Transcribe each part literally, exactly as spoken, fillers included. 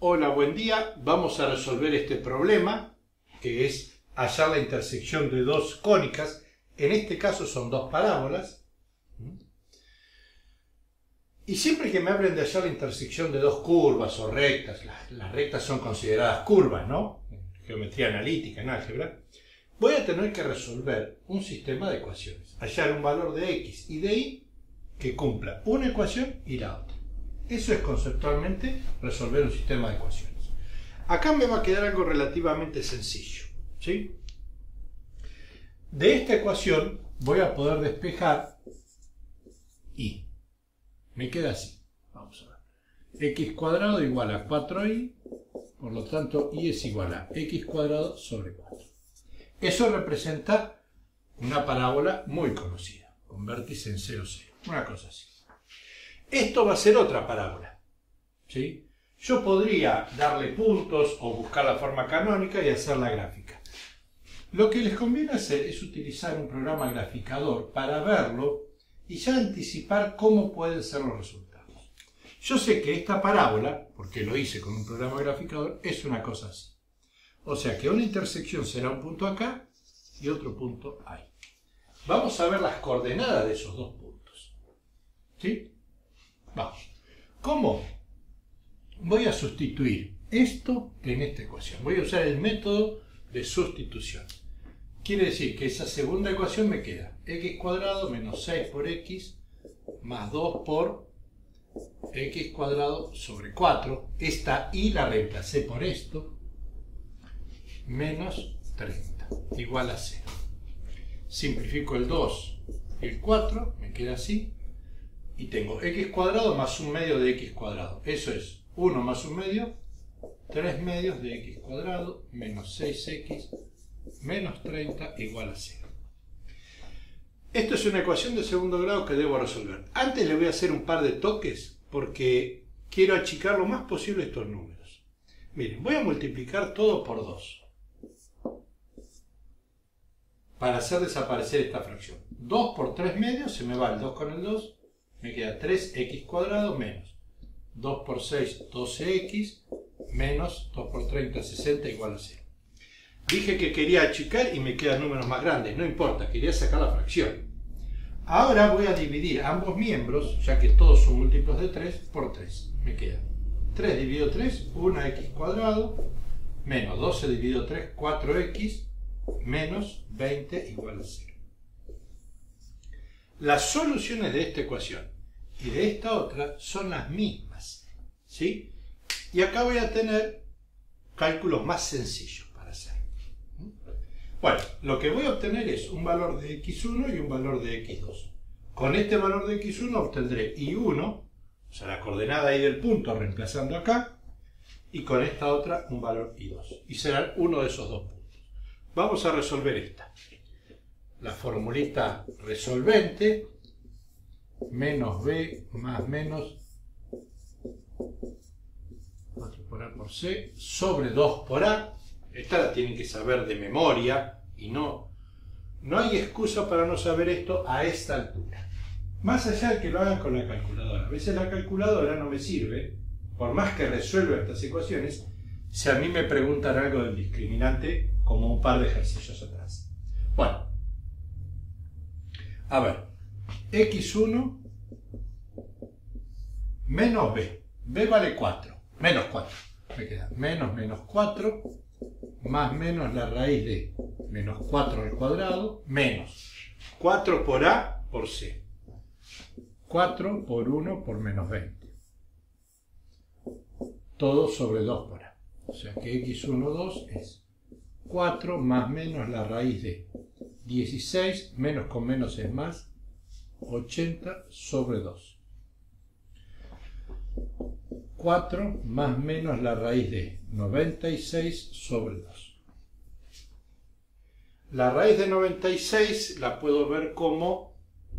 Hola, buen día. Vamos a resolver este problema, que es hallar la intersección de dos cónicas. En este caso son dos parábolas. Y siempre que me hablen de hallar la intersección de dos curvas o rectas, las, las rectas son consideradas curvas, ¿no? En geometría analítica, en álgebra, voy a tener que resolver un sistema de ecuaciones. Hallar un valor de x y de y que cumpla una ecuación y la otra. Eso es conceptualmente resolver un sistema de ecuaciones. Acá me va a quedar algo relativamente sencillo, ¿sí? De esta ecuación voy a poder despejar y. Me queda así. Vamos a ver. X cuadrado igual a cuatro y, por lo tanto y es igual a x cuadrado sobre cuatro. Eso representa una parábola muy conocida, con vértice en cero, cero. Una cosa así. Esto va a ser otra parábola, ¿sí? Yo podría darle puntos o buscar la forma canónica y hacer la gráfica. Lo que les conviene hacer es utilizar un programa graficador para verlo y ya anticipar cómo pueden ser los resultados. Yo sé que esta parábola, porque lo hice con un programa graficador, es una cosa así. O sea que una intersección será un punto acá y otro punto ahí. Vamos a ver las coordenadas de esos dos puntos, ¿sí? Vamos. ¿Cómo? Voy a sustituir esto en esta ecuación. Voy a usar el método de sustitución. Quiere decir que esa segunda ecuación me queda x cuadrado menos seis por x más dos por x cuadrado sobre cuatro. Esta y la reemplacé por esto. Menos treinta igual a cero. Simplifico el dos y el cuatro. Me queda así. Y tengo x cuadrado más un medio de x cuadrado. Eso es uno más un medio, tres medios de x cuadrado menos seis x menos treinta igual a cero. Esto es una ecuación de segundo grado que debo resolver. Antes le voy a hacer un par de toques porque quiero achicar lo más posible estos números. Miren, voy a multiplicar todo por dos para hacer desaparecer esta fracción. dos por tres medios, se me va el dos con el dos. Me queda tres x cuadrado menos dos por seis, doce x, menos dos por treinta, sesenta igual a cero. Dije que quería achicar y me quedan números más grandes, no importa, quería sacar la fracción. Ahora voy a dividir ambos miembros, ya que todos son múltiplos de tres, por tres. Me queda tres dividido tres, uno x cuadrado, menos doce dividido tres, cuatro x, menos veinte igual a cero. Las soluciones de esta ecuación y de esta otra son las mismas, ¿sí? Y acá voy a tener cálculos más sencillos para hacer. Bueno, lo que voy a obtener es un valor de x uno y un valor de x dos. Con este valor de x uno obtendré y uno, o sea, la coordenada ahí del punto reemplazando acá, y con esta otra un valor y dos. Y serán uno de esos dos puntos. Vamos a resolver esta. La formulita resolvente, menos b más menos cuatro por a por c sobre dos por a. Esta la tienen que saber de memoria y no, no hay excusa para no saber esto a esta altura. Más allá de que lo hagan con la calculadora. A veces la calculadora no me sirve, por más que resuelva estas ecuaciones, si a mí me preguntan algo del discriminante como un par de ejercicios atrás. Bueno, a ver, x uno menos b. b vale cuatro, menos cuatro. Me queda menos menos cuatro más menos la raíz de menos cuatro al cuadrado menos cuatro por a por c. cuatro por uno por menos veinte. Todo sobre dos por a. O sea que x uno, dos es cuatro más menos la raíz de dieciséis, menos con menos es más, ochenta sobre dos. cuatro más menos la raíz de noventa y seis sobre dos. La raíz de noventa y seis la puedo ver como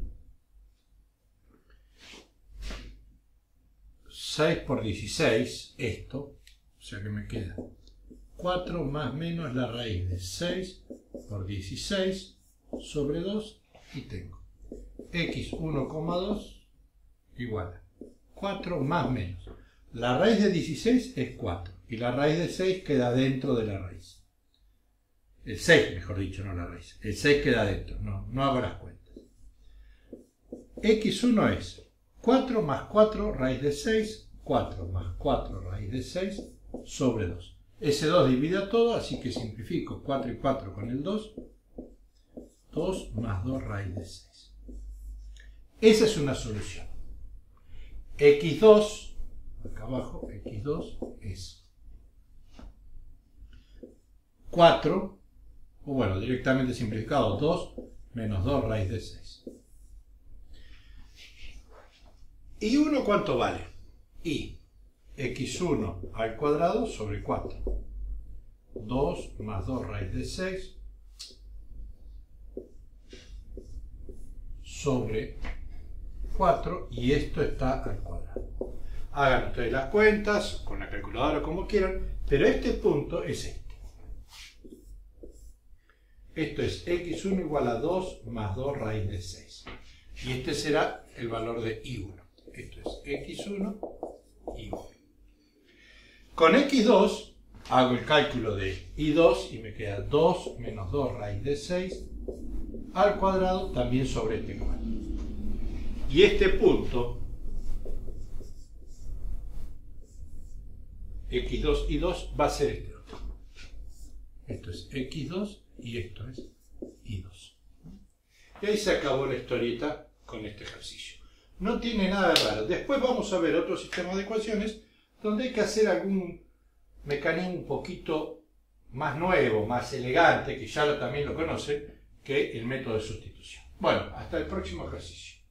seis por dieciséis, esto, o sea que me queda cuatro más menos la raíz de seis por dieciséis sobre dos y tengo x uno coma dos igual a cuatro más menos. La raíz de dieciséis es cuatro. y la raíz de seis queda dentro de la raíz. El seis, mejor dicho, no la raíz. El seis queda dentro, no, no hago las cuentas. equis uno es cuatro más cuatro raíz de seis, cuatro más cuatro raíz de seis sobre dos. Ese dos divide a todo, así que simplifico cuatro y cuatro con el dos. dos más dos raíz de seis. Esa es una solución. equis dos, acá abajo, equis dos es cuatro, o bueno, directamente simplificado, dos menos dos raíz de seis. ¿Y uno cuánto vale? Y equis uno al cuadrado sobre cuatro. dos más dos raíz de seis sobre cuatro, y esto está al cuadrado. Hagan ustedes las cuentas, con la calculadora como quieran, pero este punto es este. Esto es equis uno igual a dos más dos raíz de seis. Y este será el valor de i uno. Esto es equis uno, i uno. Con equis dos hago el cálculo de i dos y me queda dos menos dos raíz de seis al cuadrado también sobre este cuadro. Y este punto, equis dos y dos, va a ser este otro. Esto es equis dos y esto es i dos. Y ahí se acabó la historieta con este ejercicio. No tiene nada de raro. Después vamos a ver otro sistema de ecuaciones donde hay que hacer algún mecanismo un poquito más nuevo, más elegante, que ya lo, también lo conocen, que el método de sustitución. Bueno, hasta el próximo ejercicio.